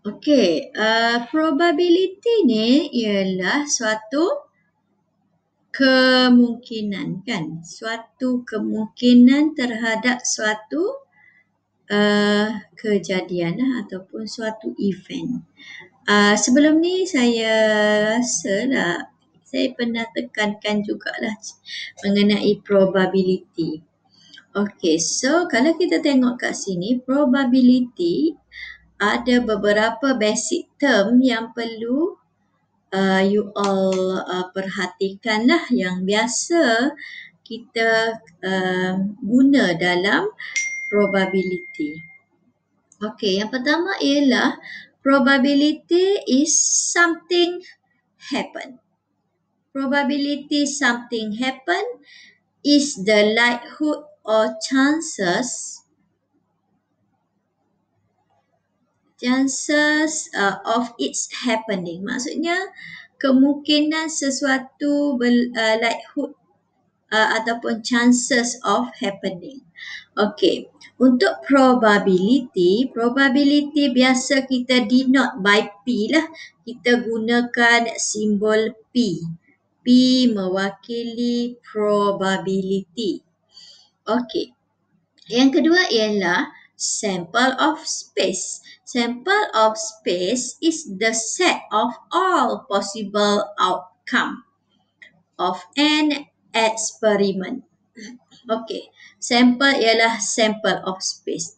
Okey, probability ni ialah suatu kemungkinan kan, suatu kemungkinan terhadap suatu kejadian ataupun suatu event. Sebelum ni saya rasa lah, saya pernah tekankan jugalah mengenai probability. Okey, so kalau kita tengok kat sini, probability ada beberapa basic term yang perlu you all perhatikan lah, yang biasa kita guna dalam probability. Okey, yang pertama ialah probability is something happen. Probability something happen is the likelihood or chances of its happening. Maksudnya kemungkinan sesuatu likelihood ataupun chances of happening. Okey, untuk probability biasa kita denote by P lah. Kita gunakan simbol P. P mewakili probability. Okey. Yang kedua ialah sample of space. Sample of space is the set of all possible outcome of an experiment. Okey, sample ialah sample of space.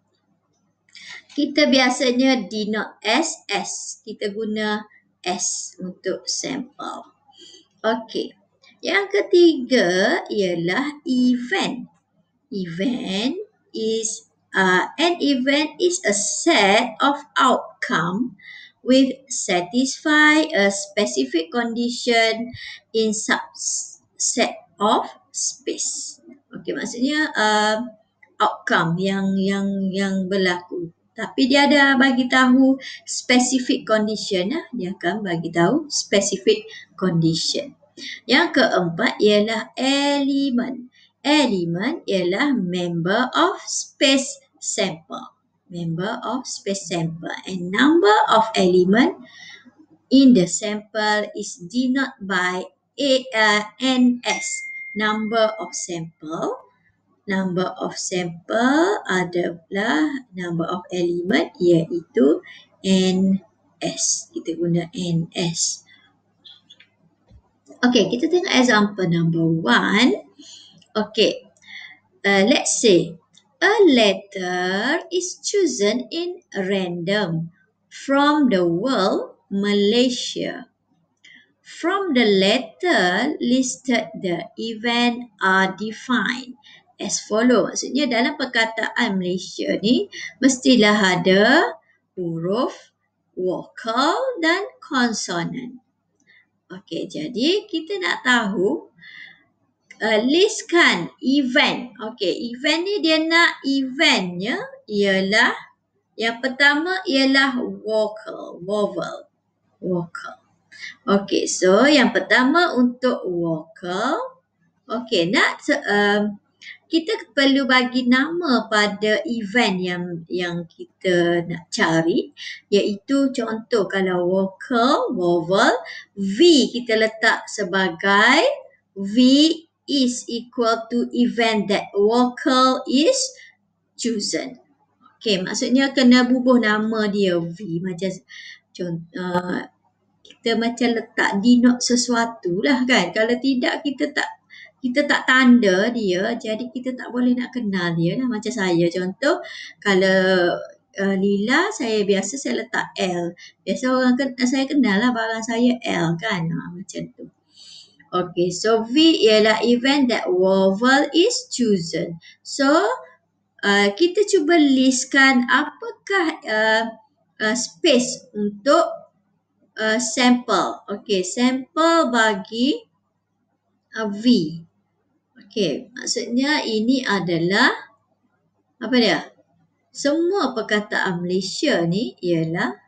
Kita biasanya denote as S. Kita guna S untuk sample. Okey. Yang ketiga ialah event. Event is an event is a set of outcome with satisfy a specific condition in subset of space. Okey, maksudnya outcome yang berlaku. Tapi dia ada bagi tahu specific condition lah. Dia akan bagi tahu specific condition. Yang keempat ialah element. Element ialah member of space sample. Member of space sample. And number of element in the sample is denoted by NS. Number of sample. Number of sample adalah number of element, iaitu NS. Kita guna NS. Okay, kita tengok example number 1. Okay, let's say a letter is chosen in random from the world Malaysia. From the letter listed, the event are defined as follow. Maksudnya dalam perkataan Malaysia ni mestilah ada huruf, vokal dan konsonan. Okey, jadi kita nak tahu listkan event. Okey, event ni dia nak eventnya ialah yang pertama ialah vokal, vowel, vokal. Okey, so yang pertama untuk vokal. Okey, kita perlu bagi nama pada event yang kita nak cari, iaitu contoh kalau vokal, vowel, V kita letak sebagai V is equal to event that vocal is chosen. Okey, maksudnya kena bubuh nama dia V, macam kita macam letak denote sesuatu lah kan. Kalau tidak kita tak tanda dia, jadi kita tak boleh nak kenal dia lah. Macam saya contoh, kalau Lila, saya letak L. Biasa saya kenal lah barang saya L kan, macam tu. Okay, so V ialah event that vowel is chosen. So kita cuba listkan apakah space untuk sample. Okay, sample bagi V. Okey, maksudnya ini adalah apa dia? Semua perkataan Malaysia ni ialah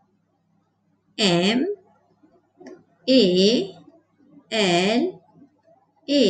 M A L A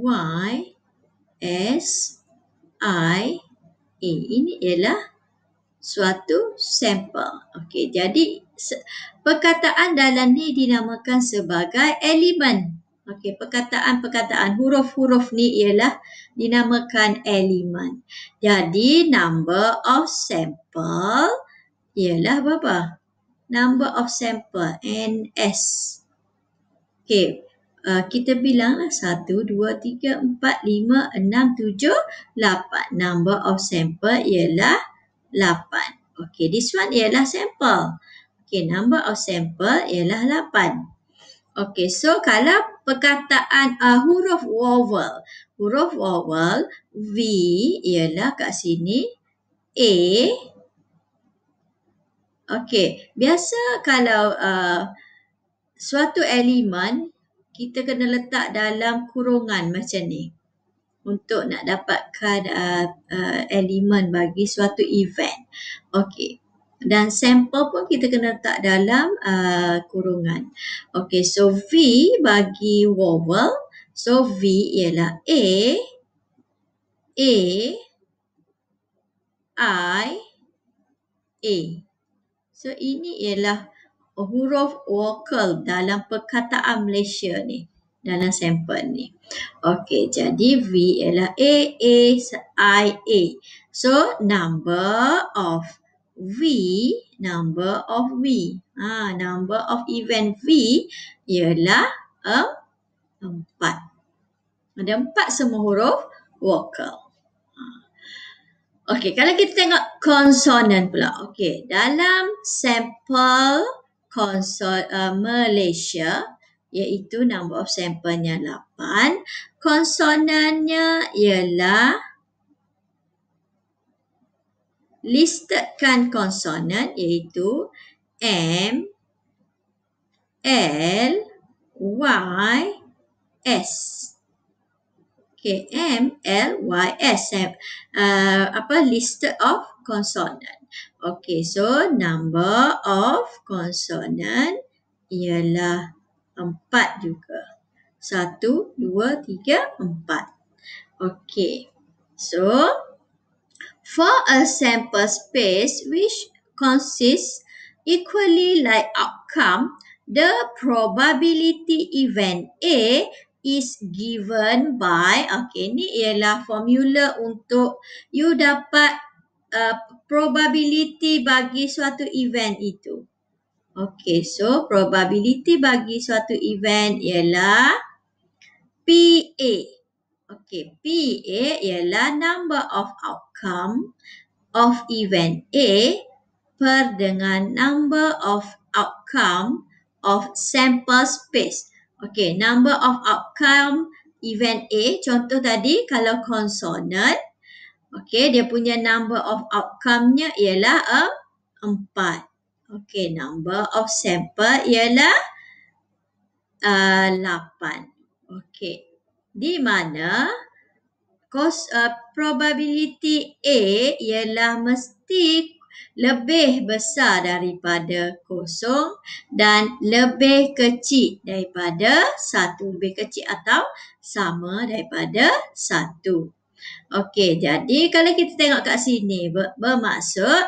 Y S I A. Ini ialah suatu sampel. Okey, jadi perkataan dalam ni dinamakan sebagai elemen. Okey, perkataan-perkataan huruf-huruf ni ialah dinamakan elemen. Jadi number of sample ialah berapa? Number of sample, NS. Okey, kita bilanglah 1, 2, 3, 4, 5, 6, 7, 8. Number of sample ialah 8. Okey, this one ialah sample. Okey, number of sample ialah 8. Okey, so kalau perkataan huruf vowel. Huruf vowel, V ialah kat sini A. Okey, biasa kalau suatu elemen kita kena letak dalam kurungan macam ni untuk nak dapatkan elemen bagi suatu event. Okey. Dan sampel pun kita kena letak dalam kurungan. Okey, so V bagi vowel. So V ialah A, I, A. So ini ialah huruf vokal dalam perkataan Malaysia ni, dalam sampel ni. Okey, jadi V ialah A, A. So number of V. Number of event V ialah 4. Ada 4 semua huruf vokal. Okey, kalau kita tengok konsonan pula. Okey, dalam sampel Malaysia, iaitu number of sampelnya 8. Konsonannya ialah listedkan konsonan iaitu M, L, Y, S. Okay, M, L, Y, S. Listed of consonant. Okay, so number of consonant ialah 4 juga. 1, 2, 3, 4. Okay, so for a sample space which consists equally like outcome, the probability event A is given by, okay, ni ialah formula untuk you dapat probability bagi suatu event itu. Okay, so probability bagi suatu event ialah PA. Okay, PA ialah number of outcome of event A per dengan number of outcome of sample space. Okay, number of outcome event A, contoh tadi kalau konsonan, okay, dia punya number of outcome-nya ialah 4. Okay, number of sample ialah 8. Okay, di mana probability A ialah mesti lebih besar daripada 0 dan lebih kecil daripada 1. Lebih kecil atau sama daripada 1. Okey, jadi kalau kita tengok kat sini bermaksud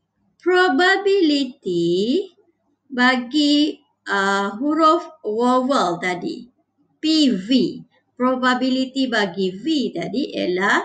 probability bagi huruf vowel tadi, PV. Probability bagi V tadi ialah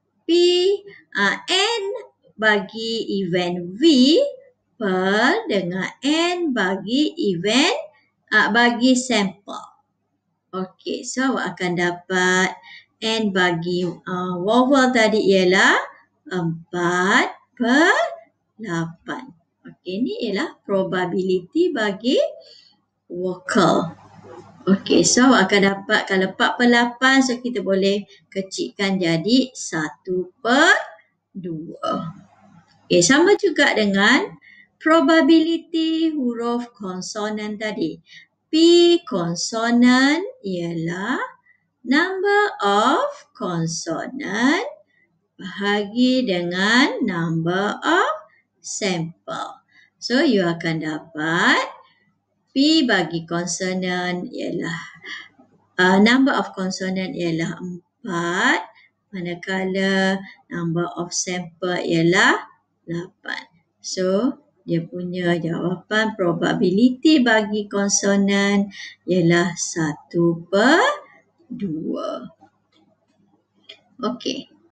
N bagi event V per dengan N bagi event bagi sampel. Okey, so awak akan dapat N bagi vowel tadi ialah 4 per 8. Okey, ni ialah probability bagi vokal. Okey, so awak akan dapat kalau 4 per 8, so kita boleh kecilkan jadi 1 per 2. Okay, sama juga dengan probability huruf konsonan tadi. P konsonan ialah number of konsonan bahagi dengan number of sample. So, you akan dapat P bagi konsonan ialah number of konsonan ialah 4, manakala number of sample ialah 8. So, dia punya jawapan probability bagi konsonan ialah 1/2. Okey.